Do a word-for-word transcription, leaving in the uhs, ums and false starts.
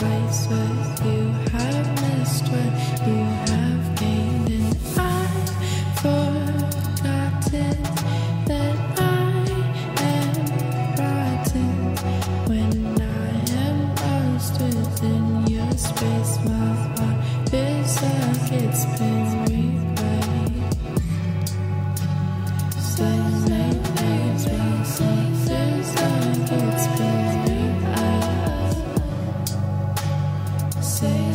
place where you have missed, where you have gained, and I've forgotten that I am rotten when I am lost within your space. My heart feels like it's been replayed. Same place, my heart feels like it's been replayed. Say